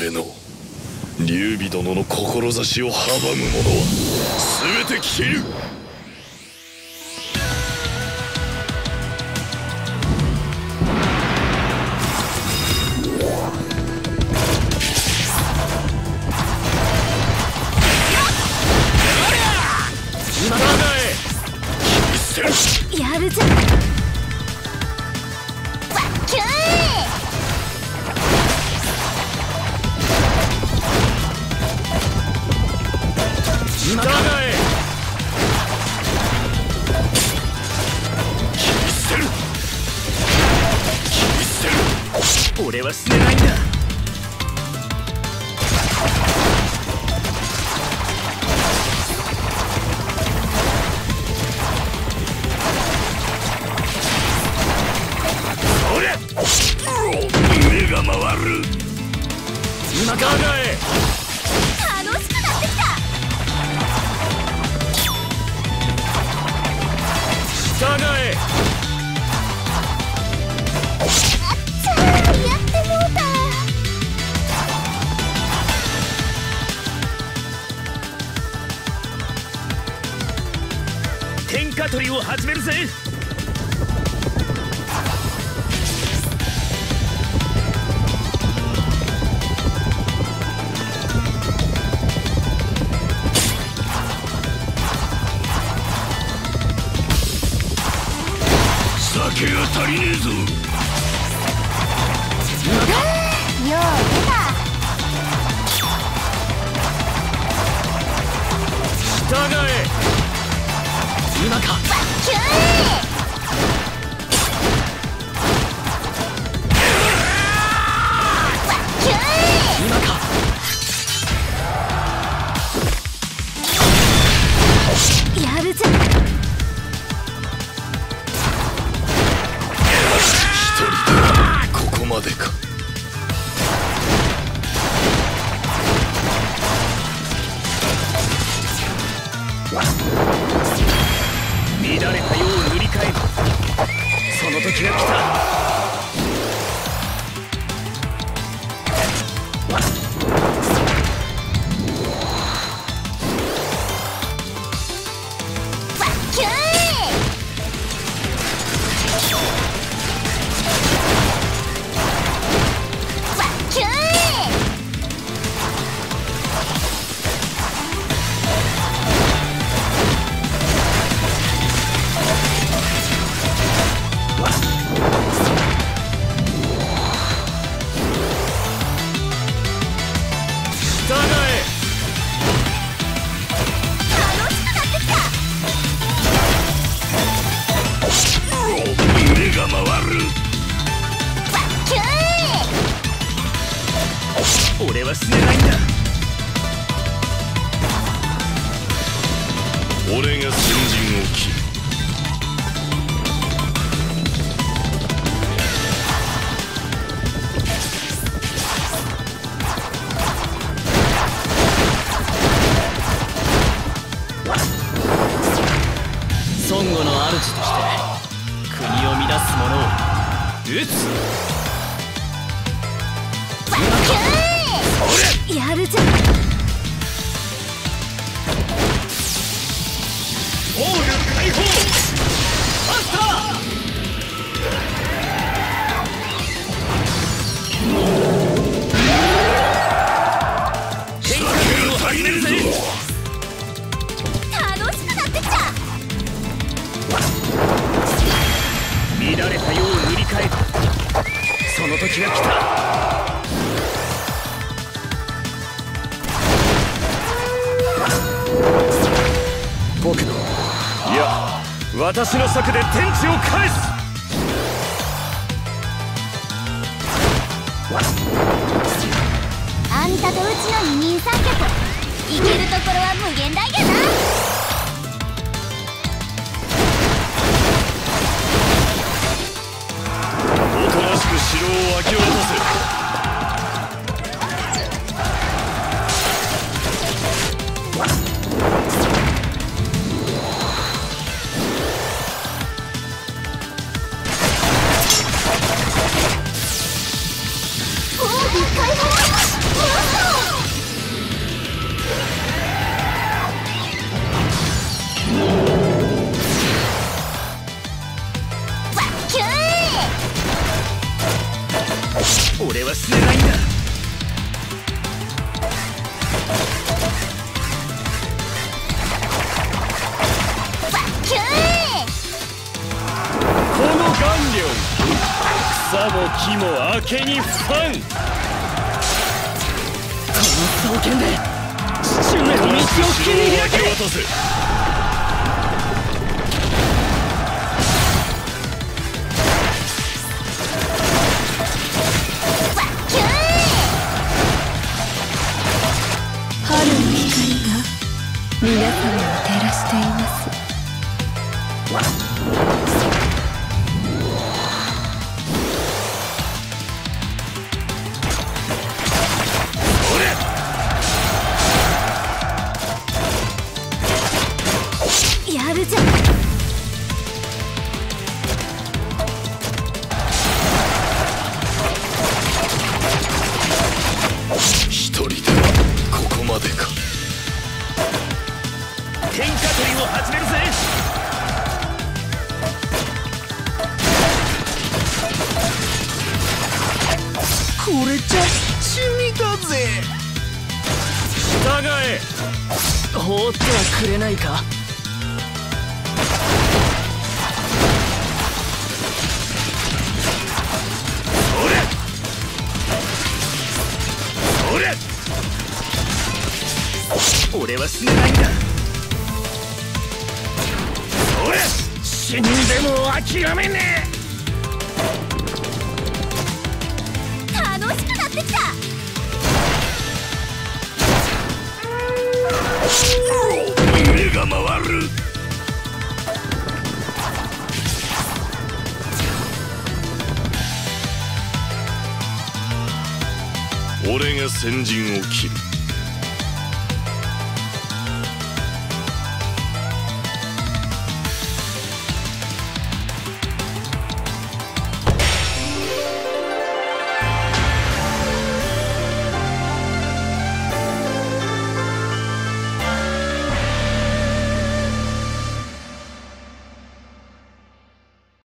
俺の劉備殿の志を阻む者は全て切る。 やるぜ。 俺は死ねないんだ。 それ目が回る。 今考え楽しくなってきた。 従え。 やってもうた。 天下取りを始めるぜ。 酒が足りねえぞ。 よう出た。 従え。今か。 キュー今か。 やるぜ。 一人でここまでか。 乱れた世を塗り替える。その時が来た。俺は死ねないんだ。 俺が先陣を切る。 孫悟の主として国を乱す者を討つ。 やるぜ。 オール解放。マスター。天下取りを始めるぜ。 楽しくなってきた。 乱れた世を塗り替える。その時が来た。僕の、いや私の策で天地を返す。 あんたとうちの二人三脚、いけるところは無限大やな。 おとなしく城を明け渡せ。 解放。 は死ねないんだ。 キューこの顔料、草も木も明けにファン。この双剣で父上の道を切り開け。 渡せ。 春の光が皆様を照らしています。 やるじゃん。 一人でここまでか。 天下取りを始めるぜ。 これじゃ趣味だぜ。 従え。放ってはくれないか。俺は死ねないんだ。死んでも諦めね楽しくなってきた。 目が回る。俺が先陣を切る。